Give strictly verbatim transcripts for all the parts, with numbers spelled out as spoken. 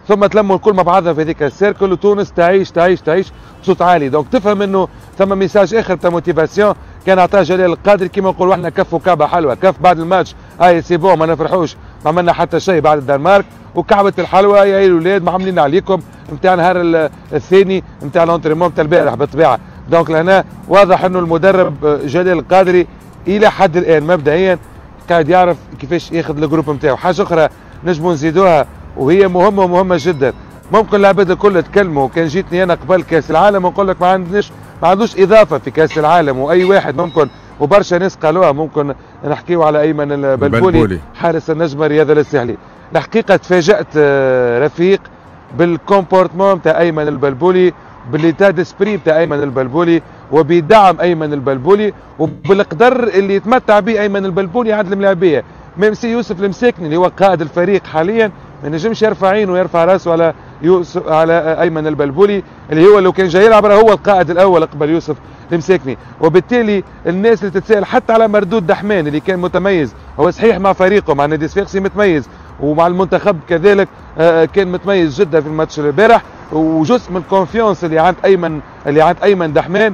ثم تلموا الكل مع بعضها في هذيك السيركل، وتونس تعيش تعيش تعيش بصوت عالي. دونك تفهم انه ثم ميساج اخر تاع موتيفاسيون كان عطاه جلال القادري، كيما نقولوا احنا كف وكعبه حلوه. كف بعد الماتش اي سي بون ما نفرحوش، ما عملنا حتى شيء بعد الدنمارك، وكعبه الحلوه يا الاولاد ما عاملين عليكم نتاع النهار الثاني نتاع لونتريمون نتاع البارح بالطبيعه. دونك لهنا واضح انه المدرب جلال القادري الى حد الان مبدئيا قاعد يعرف كيفاش ياخذ الجروب نتاعو. حاجه اخرى نجموا نزيدوها وهي مهمه ومهمه جدا، ممكن العباد الكل تكلموا. كان جيتني انا قبل كاس العالم ونقول لك ما عندناش ما عندوش اضافه في كاس العالم، واي واحد ممكن وبرشا ناس قالوها. ممكن نحكيو على ايمن البلبولي حارس النجم رياض الساحلي. الحقيقه تفاجات رفيق بالكومبورتمون نتاع ايمن البلبولي، بالليتا ديسبري نتاع ايمن البلبولي، وبدعم ايمن البلبولي، وبالقدر اللي يتمتع به ايمن البلبولي عند الملاعبيه. ميم سي يوسف المساكني اللي هو قائد الفريق حاليا ما نجمش يرفع عينه ويرفع راسه على يوسف على ايمن البلبولي اللي هو لو كان جاي يلعب هو القائد الاول قبل يوسف المساكني. وبالتالي الناس اللي تتساءل حتى على مردود دحمان اللي كان متميز، هو صحيح مع فريقه مع نادي صفاقسي متميز، ومع المنتخب كذلك كان متميز جدا في الماتش البارح، وجزء من الكونفيونس اللي عند ايمن اللي عند ايمن دحمان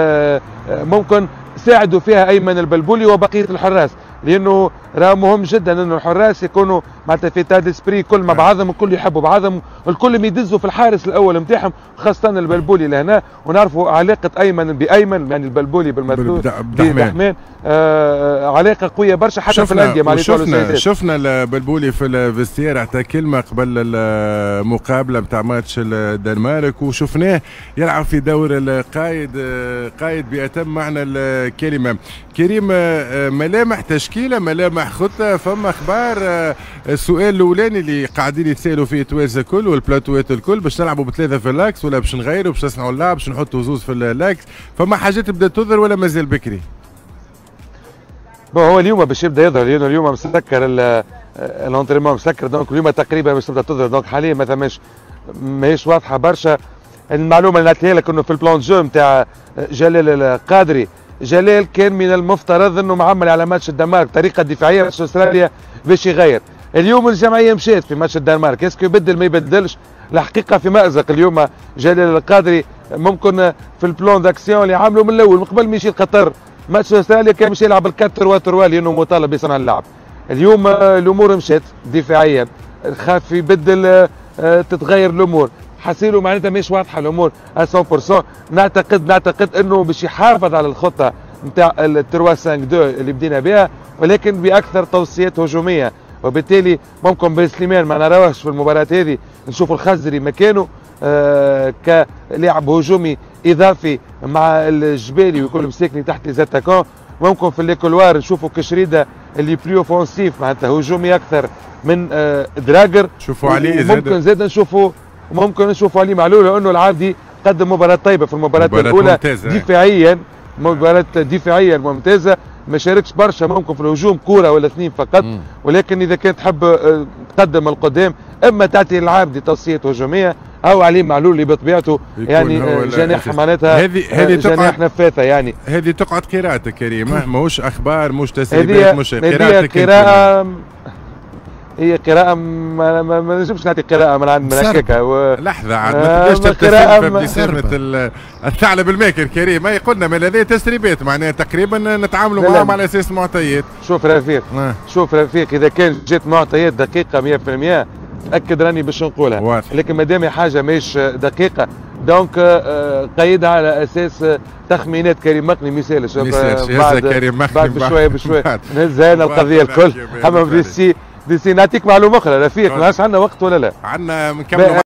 ممكن ساعدوا فيها ايمن البلبولي وبقيه الحراس، لانه راه مهم جدا انه الحراس يكونوا معناتها في تاد سبري كل مع بعضهم، الكل يحبوا بعضهم، الكل يدزوا في الحارس الاول نتاعهم، خاصه البلبولي لهنا. ونعرفوا علاقه ايمن بايمن، يعني البلبولي بالمردود بدحمان آه علاقه قويه برشا حتى في الانديه مع شفنا شفنا البلبولي في الفيستير عطى كلمه قبل المقابله نتاع ماتش الدنمارك، وشفناه يلعب في دور القائد قائد باتم معنى الكلمه. كريم ملامح تشكيله ملامح خطه، فما اخبار السؤال الاولاني اللي قاعدين يتسالوا فيه تويز الكل والبلاتوات الكل، باش نلعبوا بثلاثه في اللاكس ولا باش نغيروا باش نصنعوا اللعب باش نحطوا زوز في اللاكس؟ فما حاجات بدات تظهر ولا مازال بكري؟ بون هو اليوم باش يبدا يظهر، لانه اليوم مسكر الانتريمون مسكر، دونك اليوم تقريبا باش تبدا تظهر. دونك حاليا ما ثماش ماهيش واضحه برشا. المعلومه اللي نعطيها لك انه في البلان جو نتاع جلال القادري، جلال كان من المفترض انه معمل على ماتش الدنمارك طريقه دفاعيه ماتش استراليا باش يغير. اليوم الجمعيه مشات في ماتش الدنمارك، اسكو يبدل ما يبدلش؟ الحقيقه في مازق اليوم جلال القادري ممكن في البلان داكسيون اللي عامله من الاول من قبل ما يجي قطر ماتش استراليا كان مش يلعب الكاتر واتروا لانه مطالب بصنع اللعب. اليوم الامور مشات دفاعيا، خاف يبدل تتغير الامور، حسيلو معناتها مش واضحه الامور مية بالمية. نعتقد نعتقد انه باش يحافظ على الخطه نتاع ال ثلاثة خمسة اثنين اللي بدينا بها، ولكن باكثر توصيات هجوميه. وبالتالي ممكن بن سليمان ما نراوهش في المباراه هذه، نشوف الخزري مكانه آه كلاعب هجومي اضافي مع الجبالي ويكون مساكني تحت ليزاتاكون. ممكن في ليكولوار نشوفوا كشريده اللي بلي اوفونسيف معناتها هجومي اكثر من آه دراجر. شوفوا عليه ممكن زاد نشوفوا ممكن نشوفوا علي معلول، لانه العابدي قدم مباراه طيبه في المباراه الاولى دفاعيا، مباراه دفاعيا ممتازه، ما شاركش برشا ممكن في الهجوم كوره ولا اثنين فقط. م. ولكن اذا كانت تحب تقدم القدام، اما تعطي العابدي توصيات هجوميه او علي معلول اللي بطبيعته يعني جناح معناتها جناح نفاثه. يعني هذه تقعد قراءتك كريم، ماهوش اخبار مش تسريبات مش قراءتك. قراءه هي قراءة ما, ما, ما نجمش نعطي قراءة من عند من هكاكا و... لحظة عاد ما تبداش تبتسم بابتسامة الثعلب الماكر كريم، ما يقولنا من هذه تسريبات معناها تقريبا نتعاملوا معهم على اساس معطيات. شوف رفيق آه. شوف رفيق اذا كان جات معطيات دقيقة مية بالمية تأكد راني باش نقولها واضح. لكن ما دام حاجة ماهيش دقيقة دونك قيدها على اساس تخمينات كريم مقني ما يسالش. بعد كريم مقني بعد بشوية بشوية نهزها لنا القضية الكل. اما بديسي ديسي نعطيك معلومة أخرى رفيق، ما عندنا وقت ولا لا؟ عندنا نكملوا.